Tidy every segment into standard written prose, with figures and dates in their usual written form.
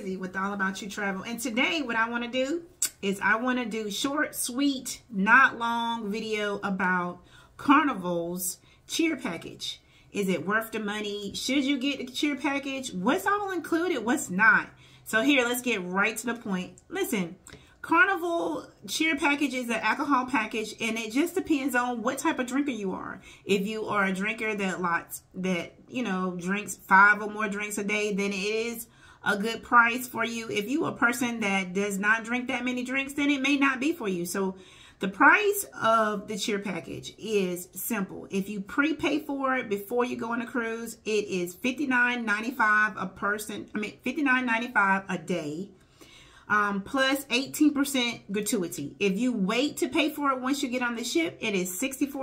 Kizzy with All About You Travel. And today what I want to do is I want to do short, sweet, not long video about Carnival's cheer package. Is it worth the money? Should you get the cheer package? What's all included? What's not? So here, let's get right to the point. Listen, Carnival cheer package is an alcohol package, and it just depends on what type of drinker you are. If you are a drinker that drinks 5 or more drinks a day, then it is a good price for you. If you are a person that does not drink that many drinks, then it may not be for you. So the price of the cheer package is simple. If you prepay for it before you go on a cruise, it is $59.95 a person. $59.95 a day. Plus 18% gratuity. If you wait to pay for it once you get on the ship, it is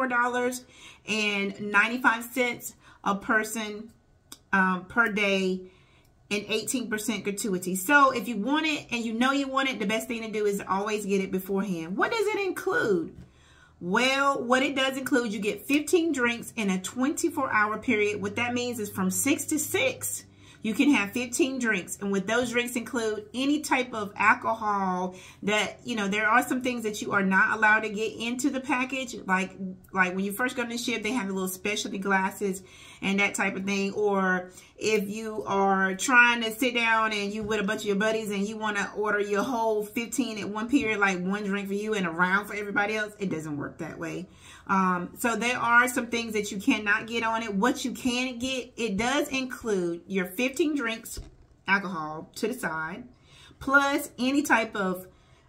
$64.95 a person per day, and 18% gratuity. So if you want it and you know you want it, the best thing to do is always get it beforehand. What does it include? Well, what it does include, you get 15 drinks in a 24-hour period. What that means is from 6 to 6. You can have 15 drinks, and with those drinks include any type of alcohol that, there are some things that you are not allowed to get into the package. Like when you first go to the ship, they have the little specialty glasses and that type of thing. Or if you are trying to sit down and you with a bunch of your buddies and you want to order your whole 15 at one period, like one drink for you and a round for everybody else, it doesn't work that way. So there are some things that you cannot get on it. What you can get, it does include your 15 drinks, alcohol to the side, plus any type of,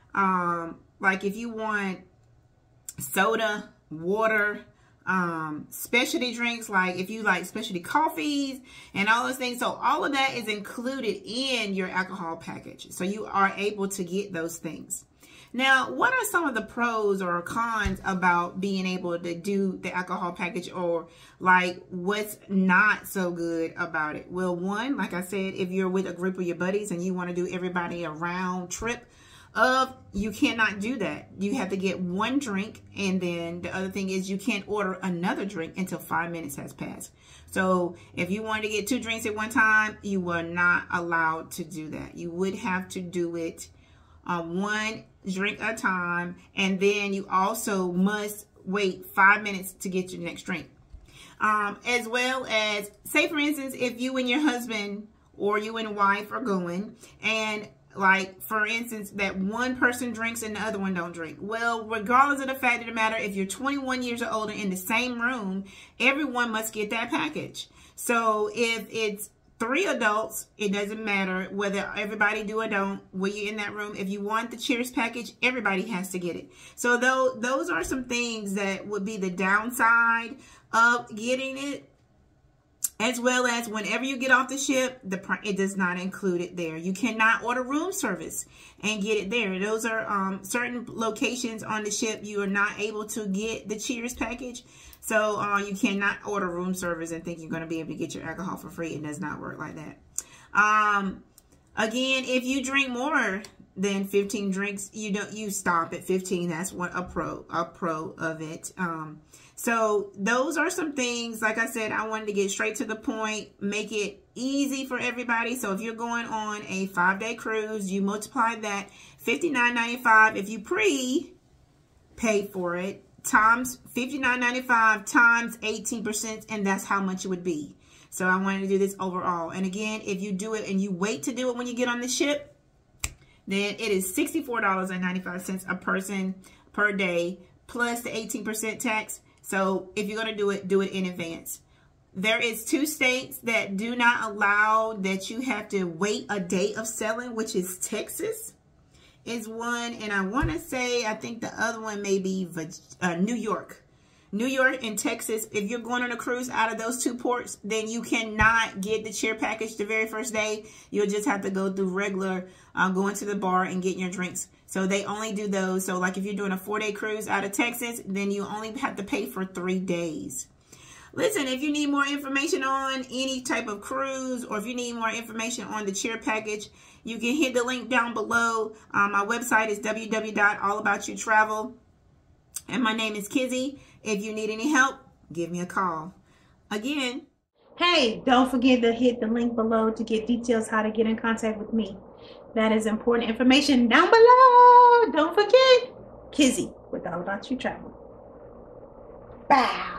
like if you want soda, water, specialty drinks, like if you like specialty coffees and all those things. So all of that is included in your alcohol package. So you are able to get those things. Now, what are some of the pros or cons about being able to do the alcohol package, or like what's not so good about it? Well, one, like I said, if you're with a group of your buddies and you want to do everybody a round trip you cannot do that. You have to get one drink, and then the other thing is you can't order another drink until 5 minutes has passed. So if you wanted to get 2 drinks at one time, you were not allowed to do that. You would have to do it one drink at a time, and then you also must wait 5 minutes to get your next drink. As well as, say for instance, if you and your husband or you and wife are going, and like for instance that one person drinks and the other one don't drink. Well, regardless of the fact of the matter, if you're 21 years or older in the same room, everyone must get that package. So if it's 3 adults, it doesn't matter whether everybody do or don't when you're in that room. If you want the Cheers package, everybody has to get it. So those are some things that would be the downside of getting it. As well as whenever you get off the ship, it does not include it there. You cannot order room service and get it there. Those are certain locations on the ship you are not able to get the Cheers package. So you cannot order room service and think you're going to be able to get your alcohol for free. It does not work like that. Again, if you drink more than 15 drinks, you stop at 15. That's what a pro of it. So those are some things. Like I said, I wanted to get straight to the point, make it easy for everybody. So if you're going on a 5-day cruise, you multiply that $59.95 if you pre-pay for it, times $59.95 times 18%, and that's how much it would be. So I wanted to do this overall. And again, if you do it and you wait to do it when you get on the ship, then it is $64.95 a person per day, plus the 18% tax. So if you're going to do it in advance. There is 2 states that do not allow that you have to wait a day of sailing, which is Texas is one. And I want to say, I think the other one may be New York. New York and Texas, if you're going on a cruise out of those 2 ports, then you cannot get the cheer package the very first day. You'll just have to go through regular, going to the bar and getting your drinks. So they only do those. So like if you're doing a 4-day cruise out of Texas, then you only have to pay for 3 days. Listen, if you need more information on any type of cruise, or if you need more information on the cheer package, you can hit the link down below. My website is www.allaboutYouTravel. And my name is Kizzy. If you need any help, give me a call. Again, Hey, don't forget to hit the link below to get details how to get in contact with me. That is important information down below. Don't forget, Kizzy with All About You Travel. Bye.